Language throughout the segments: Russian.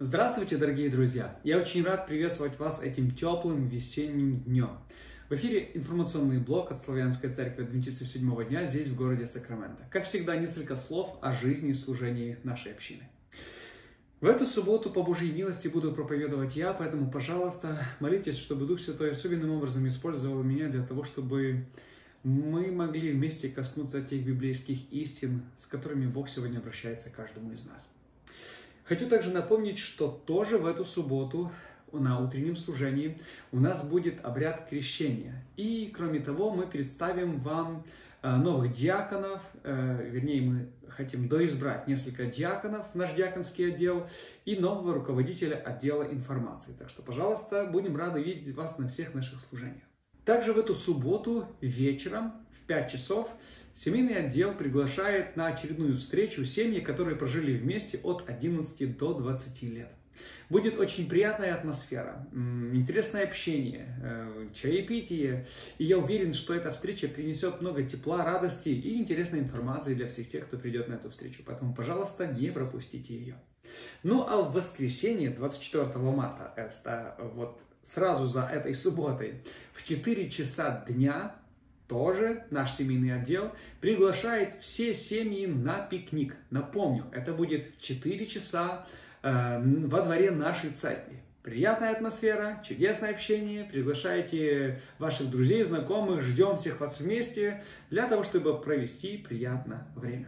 Здравствуйте, дорогие друзья! Я очень рад приветствовать вас этим теплым весенним днем. В эфире информационный блог от Славянской церкви Адвентистов седьмого дня здесь, в городе Сакраменто. Как всегда, несколько слов о жизни и служении нашей общины. В эту субботу по Божьей милости буду проповедовать я, поэтому, пожалуйста, молитесь, чтобы Дух Святой особенным образом использовал меня для того, чтобы мы могли вместе коснуться тех библейских истин, с которыми Бог сегодня обращается к каждому из нас. Хочу также напомнить, что тоже в эту субботу на утреннем служении у нас будет обряд крещения. И, кроме того, мы представим вам новых диаконов, вернее, мы хотим доизбрать несколько диаконов в наш диаконский отдел и нового руководителя отдела информации. Так что, пожалуйста, будем рады видеть вас на всех наших служениях. Также в эту субботу вечером в 5 часов семейный отдел приглашает на очередную встречу семьи, которые прожили вместе от 11 до 20 лет. Будет очень приятная атмосфера, интересное общение, чаепитие. И я уверен, что эта встреча принесет много тепла, радости и интересной информации для всех тех, кто придет на эту встречу. Поэтому, пожалуйста, не пропустите ее. Ну а в воскресенье, 24 марта, это вот сразу за этой субботой, в 4 часа дня, тоже наш семейный отдел приглашает все семьи на пикник. Напомню, это будет в 4 часа во дворе нашей церкви. Приятная атмосфера, чудесное общение. Приглашайте ваших друзей, знакомых. Ждем всех вас вместе для того, чтобы провести приятное время.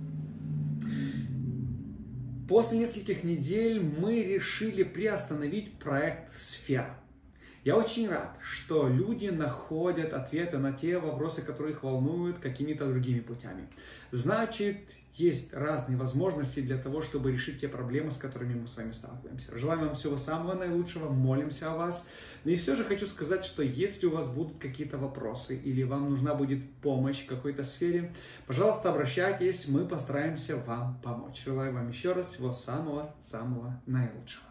После нескольких недель мы решили приостановить проект «Сфера». Я очень рад, что люди находят ответы на те вопросы, которые их волнуют, какими-то другими путями. Значит, есть разные возможности для того, чтобы решить те проблемы, с которыми мы с вами сталкиваемся. Желаем вам всего самого наилучшего, молимся о вас. Но и все же хочу сказать, что если у вас будут какие-то вопросы или вам нужна будет помощь в какой-то сфере, пожалуйста, обращайтесь, мы постараемся вам помочь. Желаю вам еще раз всего самого-самого наилучшего.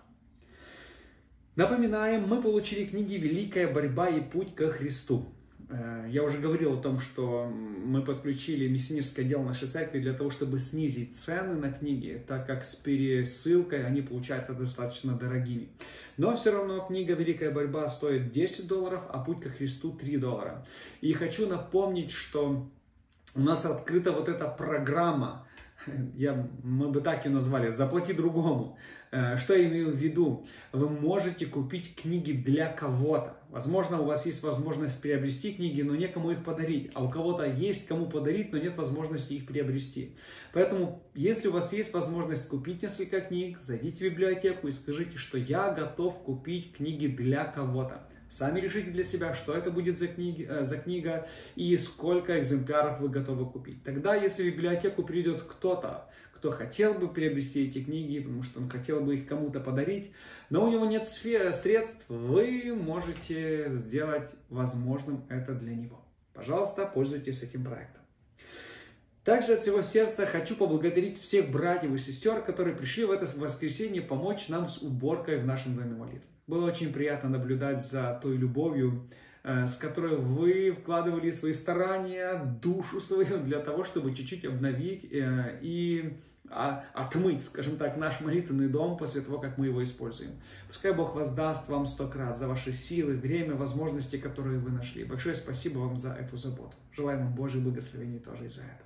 Напоминаем, мы получили книги «Великая борьба и путь ко Христу». Я уже говорил о том, что мы подключили миссионерское отдел нашей церкви для того, чтобы снизить цены на книги, так как с пересылкой они получаются достаточно дорогими. Но все равно книга «Великая борьба» стоит $10, а «Путь ко Христу» $3. И хочу напомнить, что у нас открыта вот эта программа, мы бы так ее назвали, «Заплати другому». Что я имею в виду? Вы можете купить книги для кого-то. Возможно, у вас есть возможность приобрести книги, но некому их подарить. А у кого-то есть кому подарить, но нет возможности их приобрести. Поэтому, если у вас есть возможность купить несколько книг, зайдите в библиотеку и скажите, что я готов купить книги для кого-то. Сами решите для себя, что это будет за книга и сколько экземпляров вы готовы купить. Тогда, если в библиотеку придет кто-то, кто хотел бы приобрести эти книги, потому что он хотел бы их кому-то подарить, но у него нет средств, вы можете сделать возможным это для него. Пожалуйста, пользуйтесь этим проектом. Также от всего сердца хочу поблагодарить всех братьев и сестер, которые пришли в это воскресенье помочь нам с уборкой в нашем доме молитвы. Было очень приятно наблюдать за той любовью, с которой вы вкладывали свои старания, душу свою для того, чтобы чуть-чуть обновить и отмыть, скажем так, наш молитвенный дом после того, как мы его используем. Пускай Бог воздаст вам 100 крат за ваши силы, время, возможности, которые вы нашли. Большое спасибо вам за эту заботу. Желаем вам Божьих благословений тоже и за это.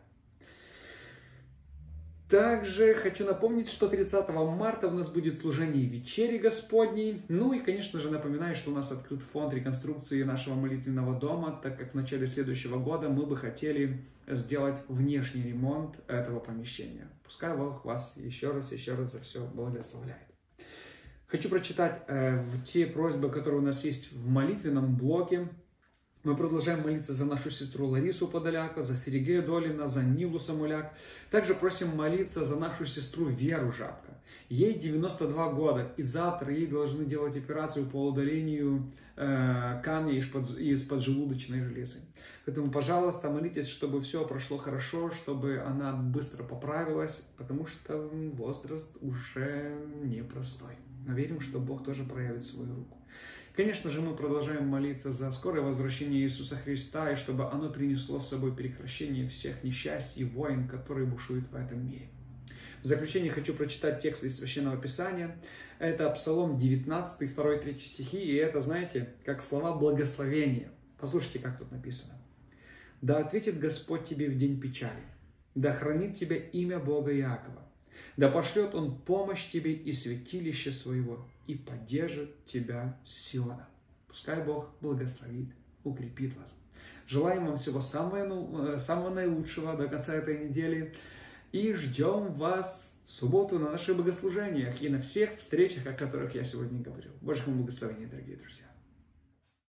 Также хочу напомнить, что 30 марта у нас будет служение вечери Господней. Ну и, конечно же, напоминаю, что у нас открыт фонд реконструкции нашего молитвенного дома, так как в начале следующего года мы бы хотели сделать внешний ремонт этого помещения. Пускай Бог вас еще раз за все благословляет. Хочу прочитать те просьбы, которые у нас есть в молитвенном блоке. Мы продолжаем молиться за нашу сестру Ларису Подоляка, за Сергея Долина, за Нилу Самуляк. Также просим молиться за нашу сестру Веру Жабко. Ей 92 года, и завтра ей должны делать операцию по удалению камня из поджелудочной железы. Поэтому, пожалуйста, молитесь, чтобы все прошло хорошо, чтобы она быстро поправилась, потому что возраст уже непростой. Но верим, что Бог тоже проявит свою руку. Конечно же, мы продолжаем молиться за скорое возвращение Иисуса Христа, и чтобы оно принесло с собой прекращение всех несчастий и войн, которые бушуют в этом мире. В заключение хочу прочитать текст из Священного Писания. Это Псалом 19, 2-3 стихи, и это, знаете, как слова благословения. Послушайте, как тут написано. «Да ответит Господь тебе в день печали, да хранит тебя имя Бога Иакова, да пошлет Он помощь тебе и святилище своего, и поддержит тебя с Сиона». Пускай Бог благословит, укрепит вас. Желаем вам всего самого наилучшего до конца этой недели. И ждем вас в субботу на наших богослужениях и на всех встречах, о которых я сегодня говорил. Божьих вам благословений, дорогие друзья.